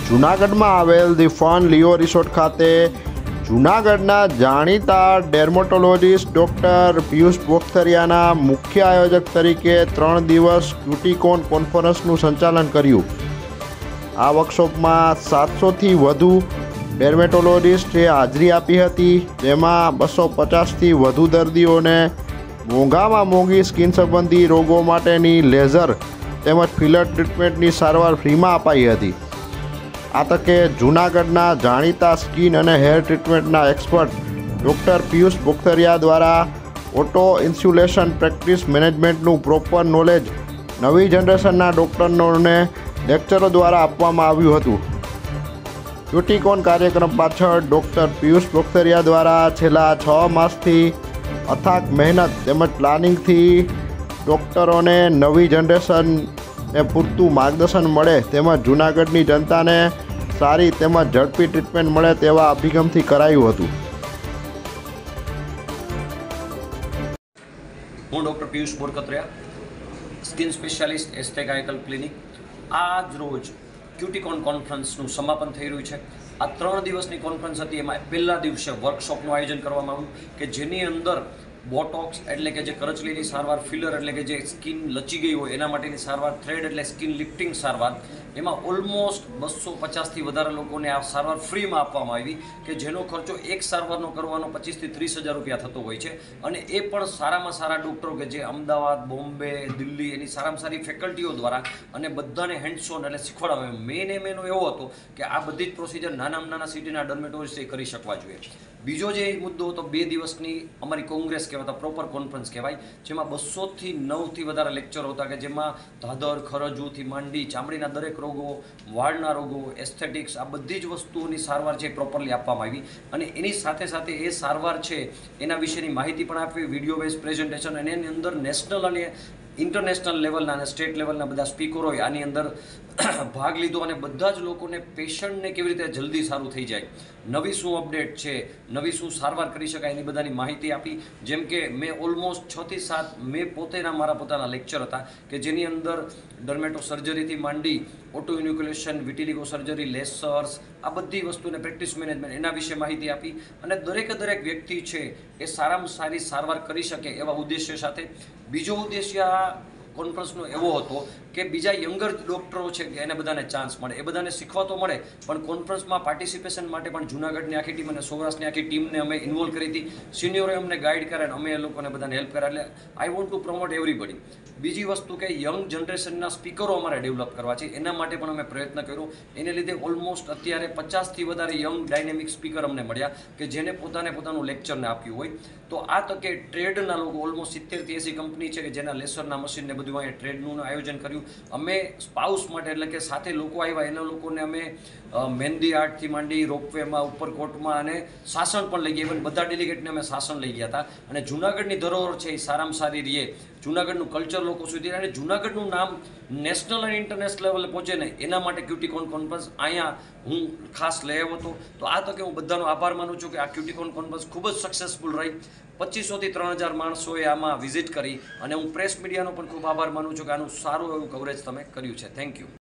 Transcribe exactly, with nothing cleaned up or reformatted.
જૂનાગઢમાં આવેલ the fun Leo resort ખાતે જૂનાગઢના જાણીતા ડેર્મેટોલોજીસ્ટ ડૉક્ટર પિયુષ પોખતરિયાના મુખ્ય આયોજક તરીકે ત્રણ દિવસ ક્યુટીકોન કોન્ફરન્સનું સંચાલન કર્યું। આ વર્કશોપમાં સાતસોથી વધુ ડેર્મેટોલોજીસ્ટે હાજરી આપી હતી, જેમાં બસો પચાસથી વધુ દર્દીઓને મોંઘામાં મોંઘી સ્કિન સંબંધી રોગો માટેની લેઝર તેમજ ફિલર ટ્રીટમેન્ટની સારવાર ફ્રીમાં અપાઈ હતી। આ તકે જૂનાગઢના જાણીતા સ્કિન અને હેર ટ્રીટમેન્ટના એક્સપર્ટ ડૉક્ટર પિયુષ પોખતરિયા દ્વારા ઓટો ઇન્સ્યુલેશન પ્રેક્ટિસ મેનેજમેન્ટનું પ્રોપર નોલેજ નવી જનરેશનના ડૉક્ટરોને લેક્ચરો દ્વારા આપવામાં આવ્યું હતું। ક્યુટીકોન કાર્યક્રમ પાછળ ડૉક્ટર પિયુષ પોખતરિયા દ્વારા છેલ્લા છ માસથી અથાગ મહેનત તેમજ પ્લાનિંગથી ડૉક્ટરોને નવી જનરેશનને પૂરતું માર્ગદર્શન મળે તેમજ જૂનાગઢની જનતાને સારી તેમજ ઝડપી ટ્રીટમેન્ટ મળે તેવા અભિગમથી કરાયું હતું। હું doctor Piyush Pokhtariya, skin specialist aesthetic આઇકલ ક્લિનિક। આજ રોજ ક્યુટીકોન કોન્ફરન્સનું સમાપન થઈ રહ્યું છે। આ ત્રણ દિવસની કોન્ફરન્સ હતી, એમાં પહેલા દિવસે વર્કશોપનું આયોજન કરવામાં આવ્યું કે જેની અંદર બોટોક્સ એટલે કે જે કરચલીની સારવાર, ફિલર એટલે કે જે સ્કિન લચી ગઈ હોય એના માટેની સારવાર, થ્રેડ એટલે સ્કિન લિફ્ટિંગ સારવાર, એમાં ઓલમોસ્ટ બસો પચાસથી વધારે લોકોને આ સારવાર ફ્રીમાં આપવામાં આવી કે જેનો ખર્ચો એક સારવારનો કરવાનો પચીસથી ત્રીસ હજાર રૂપિયા થતો હોય છે, અને એ પણ સારામાં સારા ડૉક્ટરો કે જે અમદાવાદ, બોમ્બે, દિલ્હી એની સારામાં સારી ફેકલ્ટીઓ દ્વારા અને બધાને હેન્ડ્સ ઓન એટલે શીખવાડવામાં। મેઇન એમ એનો એવો હતો કે આ બધી જ પ્રોસિજર નાનામાં નાના સિટીના ડર્મેટોલોજીસ્ટે કરી શકવા જોઈએ। બીજો જે મુદ્દો હતો, બે દિવસની અમારી કોંગ્રેસ કહેવાતા પ્રોપર કોન્ફરન્સ કહેવાય, જેમાં બસોથી નવથી વધારે લેક્ચરો હતા કે જેમાં ધાધર, ખરજુથી માંડી ચામડીના દરેક રોગો, વાળના રોગો, એસ્થેટિક્સ આ બધી જ વસ્તુઓની સારવાર છે પ્રોપરલી આપવામાં આવી, અને એની સાથે સાથે એ સારવાર છે એના વિશેની માહિતી પણ આપવી, વિડીયો બેઝ પ્રેઝન્ટેશન, અને એની અંદર નેશનલ અને ઇન્ટરનેશનલ લેવલના અને સ્ટેટ લેવલના બધા સ્પીકરોએ આની અંદર ભાગ લીધો, અને બધા જ લોકોને પેશન્ટને કેવી રીતે જલ્દી સારું થઈ જાય, નવી શું અપડેટ છે, નવી શું સારવાર કરી શકાય એની બધાની માહિતી આપી। જેમ કે મેં ઓલમોસ્ટ છ થી સાત મેં પોતેના મારા પોતાના લેક્ચર હતા કે જેની અંદર ડર્મેટો સર્જરીથી માંડી auto inoculation, vitiligo surgery, lasers આ બધી વસ્તુને પ્રેક્ટિસ મેનેજમેન્ટ એના વિશે માહિતી આપી, અને દરેકે દરેક વ્યક્તિ છે એ સારામાં સારી સારવાર કરી શકે એવા ઉદ્દેશ્ય સાથે। બીજો ઉદ્દેશ્ય આ કોન્ફરન્સનો એવો હતો કે બીજા યંગર ડૉક્ટરો છે કે એને બધાને ચાન્સ મળે, એ બધાને શીખવા તો મળે, પણ કોન્ફરન્સમાં પાર્ટિસિપેશન માટે પણ જૂનાગઢની આખી ટીમ અને સૌરાષ્ટ્રની આખી ટીમને અમે ઇન્વોલ્વ કરી હતી। સિનિયરોએ અમને ગાઈડ કર્યા અને અમે એ લોકોને બધાને હેલ્પ કર્યા, એટલે I want to promote everybody. બીજી વસ્તુ કે યંગ જનરેશનના સ્પીકરો અમારે ડેવલપ કરવા છે, એના માટે પણ અમે પ્રયત્ન કર્યો। એને લીધે ઓલમોસ્ટ અત્યારે પચાસથી વધારે યંગ ડાયનેમિક સ્પીકર અમને મળ્યા કે જેને પોતાને પોતાનું લેક્ચરને આપ્યું હોય। તો આ તકે ટ્રેડના લોકો ઓલમોસ્ટ સિત્તેરથી એંસી કંપની છે કે જેના લેસરના મશીનને બધું અહીંયા ટ્રેડનું આયોજન કર્યું। અમે સ્પાઉસ માટે એટલે કે સાથે લોકો આવ્યા એના લોકોને અમે મહેંદી આર્ટથી માંડી રોપવેમાં, ઉપરકોટમાં અને સાસણ પણ લઈ ગયા, ઇવન બધા ડેલિગેટને અમે સાસણ લઈ ગયા હતા। અને જૂનાગઢની ધરોહર છે એ સારામાં સારી રહીએ, જૂનાગઢનું કલ્ચર લોકો સુધી, અને જૂનાગઢનું નામ નેશનલ અને ઇન્ટરનેશનલ લેવલે પહોંચે ને એના માટે ક્યુટીકોન કોન્ફરન્સ અહીંયા હું ખાસ લઈ આવ્યો હતો। તો આ તકે હું બધાનો આભાર માનું છું કે આ ક્યુટીકોન કોન્ફરન્સ ખૂબ જ સક્સેસફુલ રહી। પચીસોથી ત્રણ હજાર માણસોએ આમાં વિઝિટ કરી, અને હું પ્રેસ મીડિયાનો પણ ખૂબ આભાર માનું છું કે આનું સારું એવું કવરેજ તમે કર્યું છે। Thank you.